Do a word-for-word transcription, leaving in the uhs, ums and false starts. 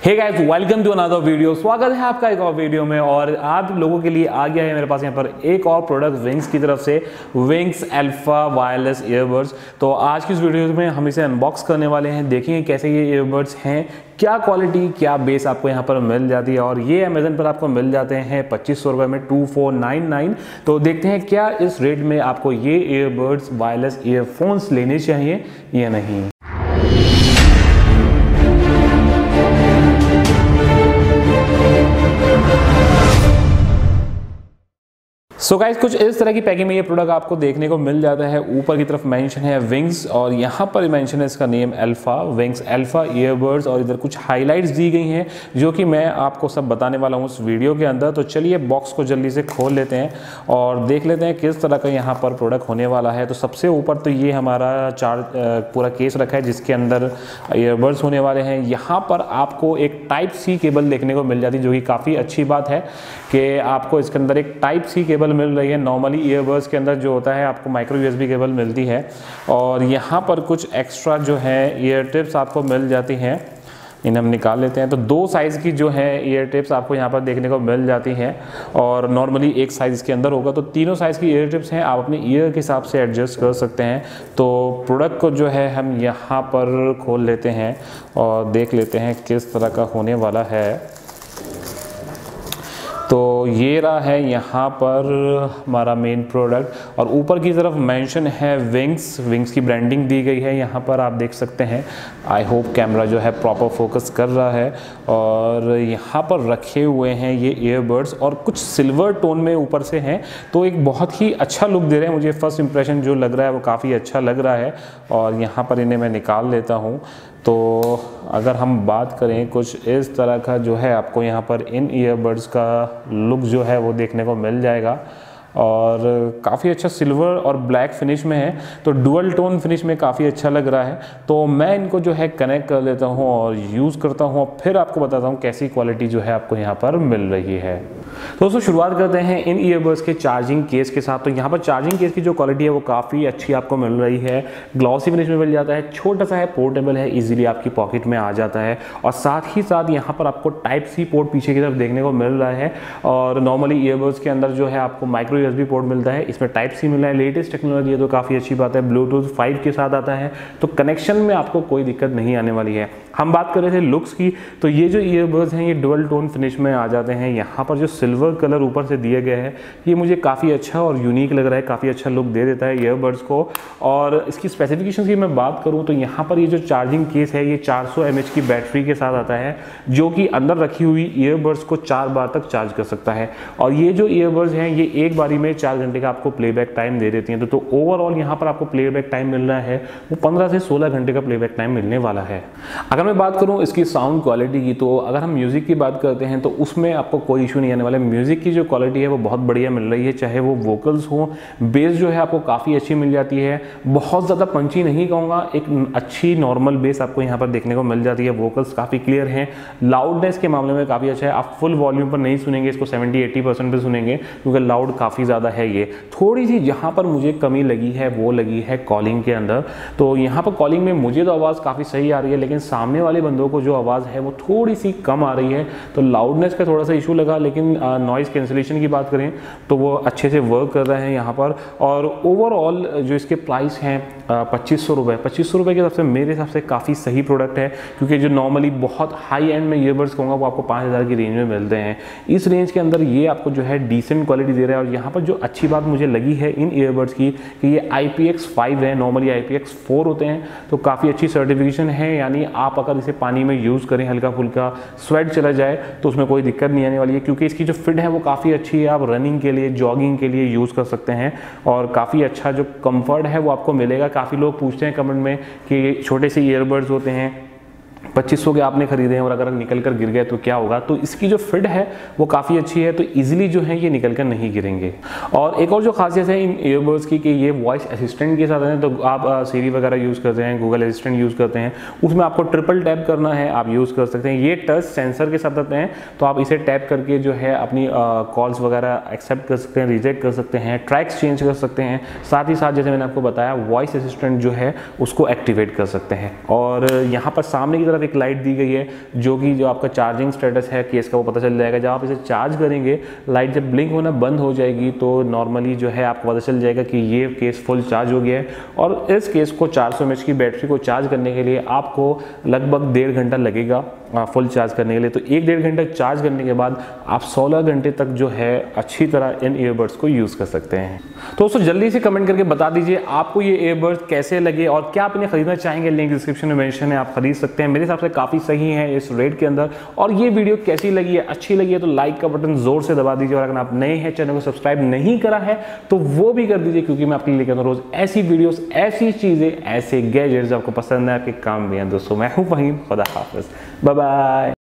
Hey guys, welcome to another video. स्वागत है आपका एक और वीडियो में। और आप लोगों के लिए आ गया है मेरे पास यहाँ पर एक और प्रोडक्ट विंग्स की तरफ से, विंग्स अल्फा वायरलेस ईयरबड्स। तो आज की इस वीडियो में हम इसे अनबॉक्स करने वाले हैं। देखेंगे कैसे ये ईयरबड्स हैं, क्या क्वालिटी क्या बेस आपको यहाँ पर मिल जाती है। और ये अमेजन पर आपको मिल जाते हैं पच्चीस सौ रुपये में, टू फोर नाइन नाइन। तो देखते हैं क्या इस रेट में आपको ये ईयरबड्स वायरलेस ईयरफोन्स लेने चाहिए या नहीं। सो गाइस, कुछ इस तरह की पैकिंग में ये प्रोडक्ट आपको देखने को मिल जाता है। ऊपर की तरफ मेंशन है विंग्स और यहाँ पर मेंशन है इसका name Alpha, Wings Alpha earbuds. और इधर कुछ हाइलाइट्स दी गई हैं जो कि मैं आपको सब बताने वाला हूँ इस वीडियो के अंदर। तो चलिए बॉक्स को जल्दी से खोल लेते हैं और देख लेते हैं किस तरह का यहाँ पर प्रोडक्ट होने वाला है। तो सबसे ऊपर तो ये हमारा चार पूरा केस रखा है जिसके अंदर ईयरबड्स होने वाले हैं। यहाँ पर आपको एक टाइप सी केबल देखने को मिल जाती है, जो कि काफ़ी अच्छी बात है कि आपको इसके अंदर एक टाइप सी केबल मिल रही है। नॉर्मली ईयरबड्स के अंदर जो होता है आपको माइक्रो यूएसबी केबल मिलती है। और यहाँ पर कुछ एक्स्ट्रा जो है ईयर टिप्स आपको मिल जाती हैं, इन्हें हम निकाल लेते हैं। तो दो साइज़ की जो है ईयर टिप्स आपको यहाँ पर देखने को मिल जाती हैं और नॉर्मली एक साइज़ के अंदर होगा। तो तीनों साइज़ की ईयर टिप्स हैं, आप अपने ईयर के हिसाब से एडजस्ट कर सकते हैं। तो प्रोडक्ट को जो है हम यहाँ पर खोल लेते हैं और देख लेते हैं किस तरह का होने वाला है। तो ये रहा है यहाँ पर हमारा मेन प्रोडक्ट और ऊपर की तरफ मेंशन है विंग्स, विंग्स की ब्रांडिंग दी गई है यहाँ पर आप देख सकते हैं। आई होप कैमरा जो है प्रॉपर फोकस कर रहा है। और यहाँ पर रखे हुए हैं ये ईयरबड्स और कुछ सिल्वर टोन में ऊपर से हैं, तो एक बहुत ही अच्छा लुक दे रहे हैं। मुझे फर्स्ट इंप्रेशन जो लग रहा है वो काफ़ी अच्छा लग रहा है। और यहाँ पर इन्हें मैं निकाल लेता हूँ। तो अगर हम बात करें कुछ इस तरह का जो है आपको यहाँ पर इन ईयरबड्स का लुक जो है वो देखने को मिल जाएगा। और काफ़ी अच्छा सिल्वर और ब्लैक फिनिश में है, तो डुअल टोन फिनिश में काफ़ी अच्छा लग रहा है। तो मैं इनको जो है कनेक्ट कर लेता हूँ और यूज़ करता हूँ और फिर आपको बताता हूँ कैसी क्वालिटी जो है आपको यहाँ पर मिल रही है। तो दोस्तों शुरुआत करते हैं इन ईयरबड्स के चार्जिंग केस के साथ। तो यहाँ पर चार्जिंग केस की जो क्वालिटी है वो काफ़ी अच्छी आपको मिल रही है। ग्लॉसी फिनिश में मिल जाता है, छोटा सा है, पोर्टेबल है, इजीली आपकी पॉकेट में आ जाता है। और साथ ही साथ यहाँ पर आपको टाइप सी पोर्ट पीछे की तरफ देखने को मिल रहा है। और नॉर्मली ईयरबड्स के अंदर जो है आपको माइक्रो यूएसबी पोर्ट मिलता है, इसमें टाइप सी मिला है। लेटेस्ट टेक्नोलॉजी है तो काफ़ी अच्छी बात है। ब्लूटूथ फाइव के साथ आता है, तो कनेक्शन में आपको कोई दिक्कत नहीं आने वाली है। हम बात कर रहे थे लुक्स की, तो ये जो ईयरबड्स हैं ये डुअल टोन फिनिश में आ जाते हैं। यहाँ पर जो सिल्वर कलर ऊपर से दिया गया है ये मुझे काफ़ी अच्छा और यूनिक लग रहा है, काफ़ी अच्छा लुक दे देता है ईयरबड्स को। और इसकी स्पेसिफिकेशन की मैं बात करूँ तो यहाँ पर ये जो चार्जिंग केस है ये चार सौ एम एच की बैटरी के साथ आता है, जो कि अंदर रखी हुई ईयरबड्स को चार बार तक चार्ज कर सकता है। और ये जो ईयरबड्स हैं ये एक बारी में चार घंटे का आपको प्लेबैक टाइम दे देती हैं। तो, तो ओवरऑल यहाँ पर आपको प्लेबैक टाइम मिल रहा है वो पंद्रह से सोलह घंटे का प्लेबैक टाइम मिलने वाला है। अगर मैं बात करूँ इसकी साउंड क्वालिटी की, तो अगर हम म्यूजिक की बात करते हैं तो उसमें आपको कोई इशू नहीं आने वाला। म्यूजिक की जो क्वालिटी है वो बहुत बढ़िया मिल रही है, चाहे वो वोकल्स हो, बेस जो है आपको काफ़ी अच्छी मिल जाती है। बहुत ज़्यादा पंची नहीं कहूँगा, एक अच्छी नॉर्मल बेस आपको यहाँ पर देखने को मिल जाती है। वोकल्स काफ़ी क्लियर हैं। लाउडनेस के मामले में काफ़ी अच्छा है। आप फुल वॉल्यूम पर नहीं सुनेंगे, इसको सेवेंटी एट्टी परसेंट पर सुनेंगे क्योंकि लाउड काफ़ी ज़्यादा है। ये थोड़ी सी जहाँ पर मुझे कमी लगी है वो लगी है कॉलिंग के अंदर। तो यहाँ पर कॉलिंग में मुझे तो आवाज़ काफ़ी सही आ रही है, लेकिन सामने वाले बंदों को जो आवाज़ है वो थोड़ी सी कम आ रही है। तो लाउडनेस का थोड़ा सा इशू लगा, लेकिन नॉइज़ कैंसिलेशन की बात करें तो वो अच्छे से वर्क कर रहे हैं यहाँ पर। और ओवरऑल जो इसके प्राइस हैं पच्चीस सौ रुपये पच्चीस सौ रुपये के हिसाब से मेरे हिसाब से काफ़ी सही प्रोडक्ट है, क्योंकि जो नॉर्मली बहुत हाई एंड में ईयरबड्स कहूँगा वो आपको पाँच हज़ार की रेंज में मिलते हैं। इस रेंज के अंदर ये आपको जो है डिसेंट क्वालिटी दे रहा है। और यहाँ पर जो अच्छी बात मुझे लगी है इन ईयरबड्स की कि ये आई पी एक्स फाइव है, normally I P X four होते हैं, तो काफ़ी अच्छी सर्टिफिकेशन है। यानी आप अगर इसे पानी में यूज़ करें, हल्का फुल्का स्वेट चला जाए तो उसमें कोई दिक्कत नहीं आने वाली है, क्योंकि इसकी जो फिट है वो काफ़ी अच्छी है। आप रनिंग के लिए, जॉगिंग के लिए यूज़ कर सकते हैं और काफ़ी अच्छा जो कंफर्ट है वो आपको मिलेगा। काफ़ी लोग पूछते हैं कमेंट में कि छोटे से ईयरबड्स होते हैं, पच्चीस सौ के आपने खरीदे हैं और अगर निकल कर गिर गए तो क्या होगा। तो इसकी जो फिट है वो काफ़ी अच्छी है, तो इजीली जो है ये निकल कर नहीं गिरेंगे। और एक और जो खासियत है इन ईयरबड्स की कि ये वॉइस असिस्टेंट के साथ हैं। तो आप सीरी वगैरह यूज़ करते हैं, गूगल असिस्टेंट यूज़ करते हैं, उसमें आपको ट्रिपल टैप करना है, आप यूज़ कर सकते हैं। ये टच सेंसर के साथ आते हैं, तो आप इसे टैप करके जो है अपनी कॉल्स वगैरह एक्सेप्ट कर सकते हैं, रिजेक्ट कर सकते हैं, ट्रैक्स चेंज कर सकते हैं। साथ ही साथ जैसे मैंने आपको बताया वॉइस असिस्टेंट जो है उसको एक्टिवेट कर सकते हैं। और यहाँ पर सामने की तरफ एक लाइट दी गई है जो कि जो आपका चार्जिंग स्टेटस है केस का वो पता चल जाएगा। जब आप इसे चार्ज करेंगे लाइट जब ब्लिंक होना बंद हो जाएगी तो नॉर्मली जो है आपको पता चल जाएगा कि ये केस फुल चार्ज हो गया है। और इस केस को चार सौ एम एच की बैटरी को चार्ज करने के लिए आपको लगभग डेढ़ घंटा लगेगा फुल चार्ज करने के लिए। तो एक डेढ़ घंटा चार्ज करने के बाद आप सोलह घंटे तक जो है अच्छी तरह इन ईयरबड्स को यूज़ कर सकते हैं। तो दोस्तों जल्दी से कमेंट करके बता दीजिए आपको ये ईयरबड्स कैसे लगे और क्या आप इन्हें खरीदना चाहेंगे। लिंक डिस्क्रिप्शन में मेंशन है, आप खरीद सकते हैं। मेरे हिसाब से काफ़ी सही है इस रेट के अंदर। और ये वीडियो कैसी लगी है, अच्छी लगी है तो लाइक का बटन जोर से दबा दीजिए। और अगर आप नए हैं, चैनल को सब्सक्राइब नहीं करा है तो वो भी कर दीजिए, क्योंकि मैं आपके लिए लेकर आता हूँ रोज ऐसी वीडियोस, ऐसी चीज़ें, ऐसे गैजेट्स जो आपको पसंद है, आपके काम भी हैं। दोस्तों मैं हूँ फहीम, खुदा हाफिज़, बाय बाय।